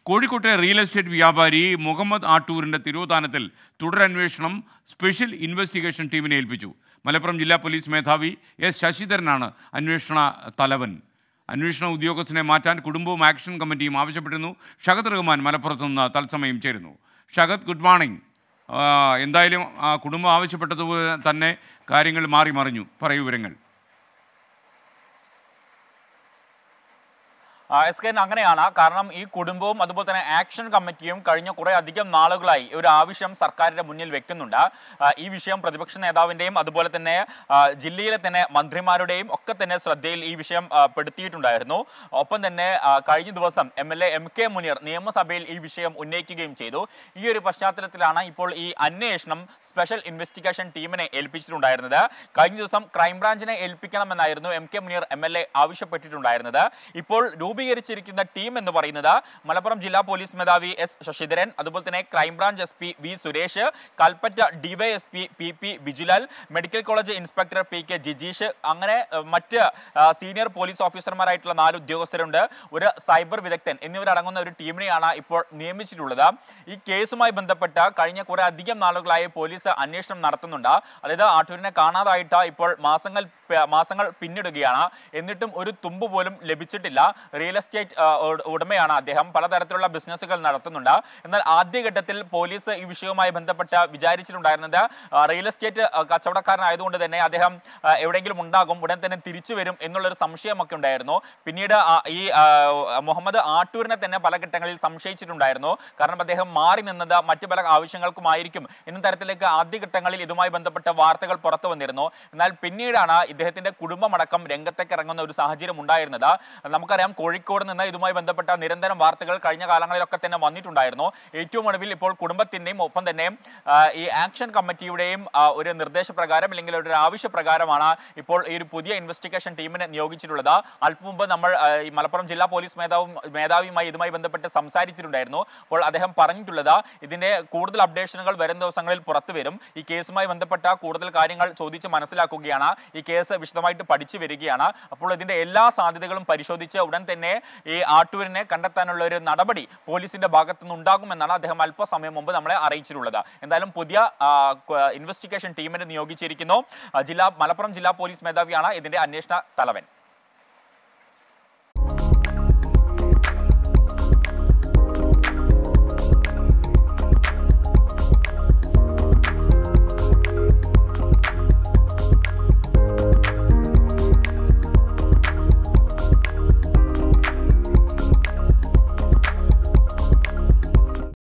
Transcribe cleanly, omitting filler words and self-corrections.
കോഴിക്കോട്ടെ real estate വ്യാപാരി മുഹമ്മദ് ആട്ടൂരിൻ്റെ തിരോധാനത്തിൽ തുടരന്വേഷണം സ്പെഷ്യൽ ഇൻവെസ്റ്റിഗേഷൻ ടീമിനെ ഏൽപ്പിച്ചു. മലപ്പുറം ജില്ലാ പോലീസ് മേധാവി എസ് ശശിധരനാണ് അന്വേഷണ തലവൻ. അന്വേഷണ ഉദ്യോഗസ്ഥനെ മാറ്റാൻ കുടുംബവും ആക്ഷൻ കമ്മിറ്റിയും ആവശ്യപ്പെട്ടിരുന്നു. ഷഹദ് റഹ്മാൻ മലപ്പുറത്ത് നിന്ന് തത്സമയം ചേരുന്നു. Shahad, good morning. എന്തായാലും കുടുംബം ആവശ്യപ്പെട്ടതുപോലെ തന്നെ കാര്യങ്ങൾ മാറി മറിഞ്ഞു. പറയൂ വിവരങ്ങൾ. അങ്ങനെയാണ്. കാരണം ഈ കുടുംബവും അതുപോലെ തന്നെ ആക്ഷൻ കമ്മിറ്റിയും കഴിഞ്ഞ കുറെ അധികം നാളുകളായി ഒരു ആവശ്യം സർക്കാരിന്റെ മുന്നിൽ വെക്കുന്നുണ്ട്. ഈ വിഷയം പ്രതിപക്ഷ നേതാവിന്റെയും അതുപോലെ തന്നെ ജില്ലയിലെ തന്നെ മന്ത്രിമാരുടെയും ഒക്കെ തന്നെ ശ്രദ്ധയിൽ ഈ വിഷയം പെടുത്തിയിട്ടുണ്ടായിരുന്നു. ഒപ്പം തന്നെ കഴിഞ്ഞ ദിവസം MLA MK മുനീർ നിയമസഭയിൽ ഈ വിഷയം ഉന്നയിക്കുകയും ചെയ്തു. ഈ ഒരു പശ്ചാത്തലത്തിലാണ് ഇപ്പോൾ ഈ അന്വേഷണം സ്പെഷ്യൽ ഇൻവെസ്റ്റിഗേഷൻ ടീമിനെ ഏൽപ്പിച്ചിട്ടുണ്ടായിരുന്നത്. കഴിഞ്ഞ ദിവസം ക്രൈംബ്രാഞ്ചിനെ ഏൽപ്പിക്കണമെന്നായിരുന്നു MK മുനീർ MLA ആവശ്യപ്പെട്ടിട്ടുണ്ടായിരുന്നത്. ഇപ്പോൾ രൂപീകരിച്ചിരിക്കുന്ന ടീം എന്ന് പറയുന്നത് മലപ്പുറം ജില്ലാ പോലീസ് മേധാവി എസ് ശശിധരൻ, അതുപോലെ തന്നെ crime branch SP V Suresh, Kalpetta DYSP PP Bijulal, medical college inspector PK Jijeesh, അങ്ങനെ മറ്റ് സീനിയർ പോലീസ് ഓഫീസർമാരായിട്ടുള്ള 4 ഉദ്യോഗസ്ഥരുണ്ട്, ഒരു സൈബർ വിദഗ്ധൻ എന്നിവരടങ്ങുന്ന ഒരു ടീമിനെയാണ് ഇപ്പോൾ നിയമിച്ചിട്ടുള്ളത്. ഈ കേസുമായി ബന്ധപ്പെട്ട് കഴിഞ്ഞ കുറെ അധികം നാളുകളായി പോലീസ് അന്വേഷണം നടത്തുന്നുണ്ട്. അതായത് ആട്ടൂരിനെ കാണാതായിട്ട് ഇപ്പോൾ മാസങ്ങൾ പിന്നിടുകയാണ്. എന്നിട്ടും ഒരു തുമ്പ് പോലും ലഭിച്ചിട്ടില്ല. റിയൽ എസ്റ്റേറ്റ് ഉടമയാണ് അദ്ദേഹം. പലതരത്തിലുള്ള ബിസിനസ്സുകൾ നടത്തുന്നുണ്ട്. എന്നാൽ ആദ്യഘട്ടത്തിൽ പോലീസ് ഈ വിഷയവുമായി ബന്ധപ്പെട്ട് വിചാരിച്ചിട്ടുണ്ടായിരുന്നത് റിയൽ എസ്റ്റേറ്റ് കച്ചവടക്കാരനായതുകൊണ്ട് തന്നെ അദ്ദേഹം എവിടെയെങ്കിലും ഉണ്ടാകും, ഉടൻ തന്നെ തിരിച്ചു വരും എന്നുള്ളൊരു സംശയമൊക്കെ ഉണ്ടായിരുന്നു. പിന്നീട് ഈ മുഹമ്മദ് ആട്ടൂരിനെ തന്നെ പല ഘട്ടങ്ങളിൽ സംശയിച്ചിട്ടുണ്ടായിരുന്നു. കാരണം അദ്ദേഹം മാറി നിന്നത് മറ്റു പല ആവശ്യങ്ങൾക്കുമായിരിക്കും എന്ന തരത്തിലേക്ക് ആദ്യഘട്ടങ്ങളിൽ ഇതുമായി ബന്ധപ്പെട്ട വാർത്തകൾ പുറത്തു വന്നിരുന്നു. എന്നാൽ പിന്നീടാണ് ഇദ്ദേഹത്തിന്റെ കുടുംബമടക്കം രംഗത്തേക്ക് ഇറങ്ങുന്ന ഒരു സാഹചര്യം ഉണ്ടായിരുന്നത്. നമുക്കറിയാം, കോഴിക്കോട് നിന്ന് ഇതുമായി ബന്ധപ്പെട്ട നിരന്തരം വാർത്തകൾ കഴിഞ്ഞ കാലങ്ങളിലൊക്കെ തന്നെ വന്നിട്ടുണ്ടായിരുന്നു. ഏറ്റവും ഒടുവിൽ ഇപ്പോൾ കുടുംബത്തിന്റെയും ഒപ്പം തന്നെ ഈ ആക്ഷൻ കമ്മിറ്റിയുടെയും ഒരു നിർദ്ദേശപ്രകാരം അല്ലെങ്കിൽ ഒരു ആവശ്യപ്രകാരമാണ് ഇപ്പോൾ ഈ ഒരു പുതിയ ഇൻവെസ്റ്റിഗേഷൻ ടീമിനെ നിയോഗിച്ചിട്ടുള്ളത്. അല്പം മുമ്പ് നമ്മൾ ഈ മലപ്പുറം ജില്ലാ പോലീസ് മേധാവിയുമായി ഇതുമായി ബന്ധപ്പെട്ട് സംസാരിച്ചിട്ടുണ്ടായിരുന്നു. അപ്പോൾ അദ്ദേഹം പറഞ്ഞിട്ടുള്ളത് ഇതിന്റെ കൂടുതൽ അപ്ഡേഷനുകൾ വരും ദിവസങ്ങളിൽ പുറത്തു വരും. ഈ കേസുമായി ബന്ധപ്പെട്ട കൂടുതൽ കാര്യങ്ങൾ ചോദിച്ച് മനസ്സിലാക്കുകയാണ്. ഈ കേസ് വിശദമായിട്ട് പഠിച്ചു വരികയാണ്. അപ്പോൾ ഇതിന്റെ എല്ലാ സാധ്യതകളും പരിശോധിച്ച് ഉടൻ തന്നെ ഈ ആട്ടൂരിനെ കണ്ടെത്താനുള്ള ഒരു നടപടി പോലീസിന്റെ ഭാഗത്തു നിന്നുണ്ടാകുമെന്നാണ് അദ്ദേഹം അല്പസമയം മുമ്പ് നമ്മളെ അറിയിച്ചിട്ടുള്ളത്. എന്തായാലും പുതിയ ഇൻവെസ്റ്റിഗേഷൻ ടീമിനെ നിയോഗിച്ചിരിക്കുന്നു. മലപ്പുറം ജില്ലാ പോലീസ് മേധാവിയാണ് ഇതിന്റെ അന്വേഷണ തലവൻ.